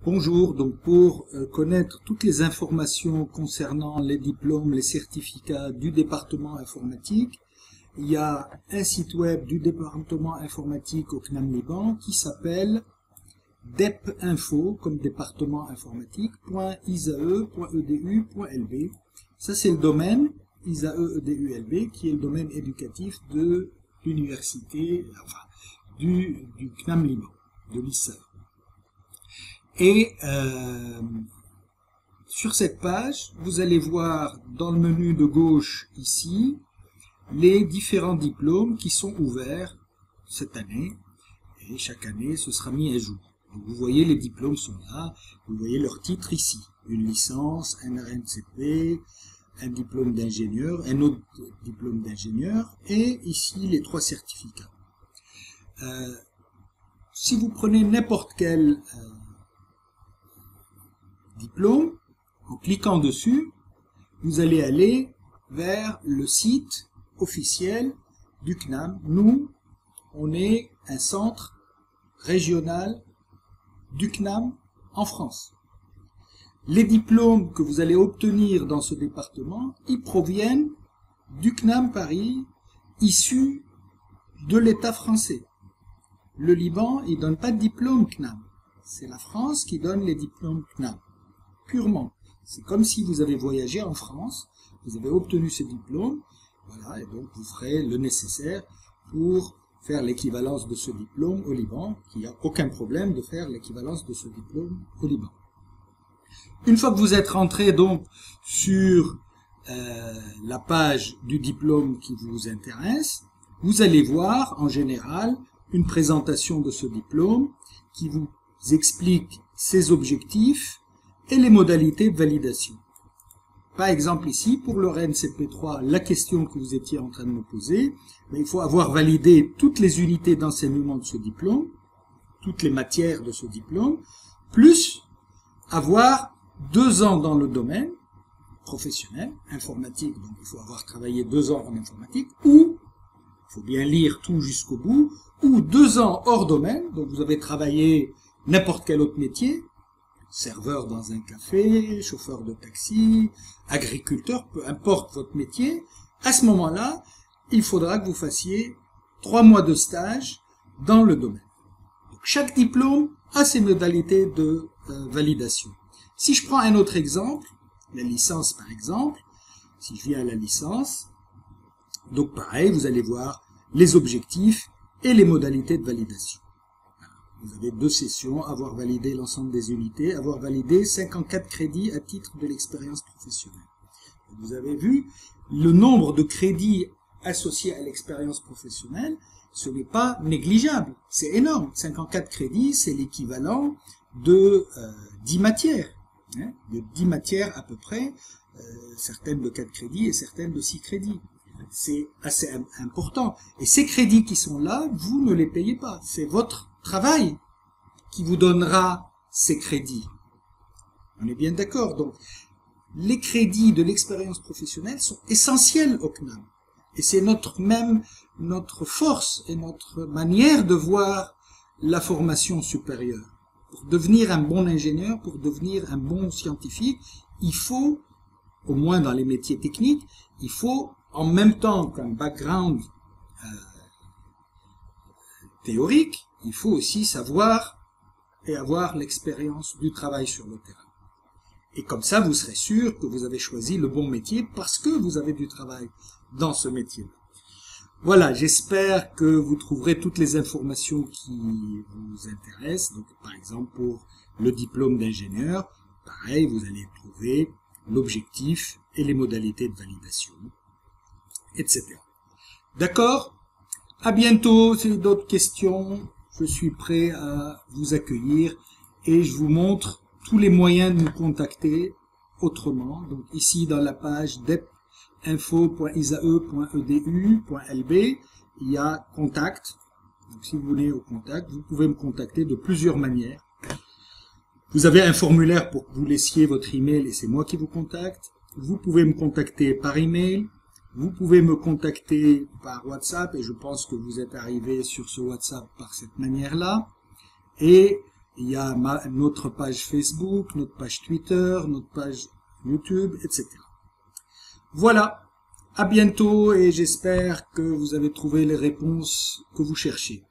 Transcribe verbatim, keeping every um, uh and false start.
Bonjour, donc pour euh, connaître toutes les informations concernant les diplômes, les certificats du département informatique, il y a un site web du département informatique au C N A M Liban qui s'appelle depinfo, comme département informatique, .isae.edu.lb. Ça c'est le domaine, isae.edu.lb, qui est le domaine éducatif de l'université, enfin, du, du C N A M Liban, de l'I S A E. Et euh, sur cette page, vous allez voir dans le menu de gauche ici, les différents diplômes qui sont ouverts cette année. Et chaque année, ce sera mis à jour. Donc vous voyez, les diplômes sont là. Vous voyez leur titre ici. Une licence, un R N C P, un diplôme d'ingénieur, un autre diplôme d'ingénieur, et ici les trois certificats. Euh, si vous prenez n'importe quel euh, diplôme, en cliquant dessus, vous allez aller vers le site officiel du C N A M. Nous, on est un centre régional du C N A M en France. Les diplômes que vous allez obtenir dans ce département, ils proviennent du C N A M Paris, issus de l'État français. Le Liban, il ne donne pas de diplôme C N A M. C'est la France qui donne les diplômes C N A M. Purement. C'est comme si vous avez voyagé en France, vous avez obtenu ce diplôme, voilà, et donc vous ferez le nécessaire pour faire l'équivalence de ce diplôme au Liban, qu'il n'y a aucun problème de faire l'équivalence de ce diplôme au Liban. Une fois que vous êtes rentré donc sur euh, la page du diplôme qui vous intéresse, vous allez voir en général une présentation de ce diplôme qui vous explique ses objectifs et les modalités de validation. Par exemple ici, pour le R N C P trois, la question que vous étiez en train de me poser, il faut avoir validé toutes les unités d'enseignement de ce diplôme, toutes les matières de ce diplôme, plus avoir deux ans dans le domaine professionnel, informatique, donc il faut avoir travaillé deux ans en informatique, ou, il faut bien lire tout jusqu'au bout, ou deux ans hors domaine, donc vous avez travaillé n'importe quel autre métier, serveur dans un café, chauffeur de taxi, agriculteur, peu importe votre métier, à ce moment-là, il faudra que vous fassiez trois mois de stage dans le domaine. Donc, chaque diplôme a ses modalités de euh, validation. Si je prends un autre exemple, la licence par exemple, si je viens à la licence, donc pareil, vous allez voir les objectifs et les modalités de validation. Vous avez deux sessions, avoir validé l'ensemble des unités, avoir validé cinquante-quatre crédits à titre de l'expérience professionnelle. Vous avez vu, le nombre de crédits associés à l'expérience professionnelle, ce n'est pas négligeable, c'est énorme. cinquante-quatre crédits, c'est l'équivalent de euh, dix matières, hein, de dix matières à peu près, euh, certaines de quatre crédits et certaines de six crédits. C'est assez important. Et ces crédits qui sont là, vous ne les payez pas, c'est votre travail qui vous donnera ces crédits. On est bien d'accord. Donc, les crédits de l'expérience professionnelle sont essentiels au C N A M. Et c'est notre même, notre force et notre manière de voir la formation supérieure. Pour devenir un bon ingénieur, pour devenir un bon scientifique, il faut, au moins dans les métiers techniques, il faut en même temps qu'un background euh, théorique, il faut aussi savoir et avoir l'expérience du travail sur le terrain. Et comme ça, vous serez sûr que vous avez choisi le bon métier parce que vous avez du travail dans ce métier-là. Voilà, j'espère que vous trouverez toutes les informations qui vous intéressent. Donc, par exemple, pour le diplôme d'ingénieur, pareil, vous allez trouver l'objectif et les modalités de validation, et cetera. D'accord ? À bientôt, si vous avez d'autres questions, je suis prêt à vous accueillir et je vous montre tous les moyens de nous contacter autrement. Donc ici dans la page depinfo.isae.edu.lb, il y a contact. Donc si vous voulez au contact, vous pouvez me contacter de plusieurs manières. Vous avez un formulaire pour que vous laissiez votre email et c'est moi qui vous contacte. Vous pouvez me contacter par email. Vous pouvez me contacter par WhatsApp et je pense que vous êtes arrivé sur ce WhatsApp par cette manière-là. Et Il y a ma, notre page Facebook, notre page Twitter, notre page YouTube, et cetera. Voilà, à bientôt et j'espère que vous avez trouvé les réponses que vous cherchiez.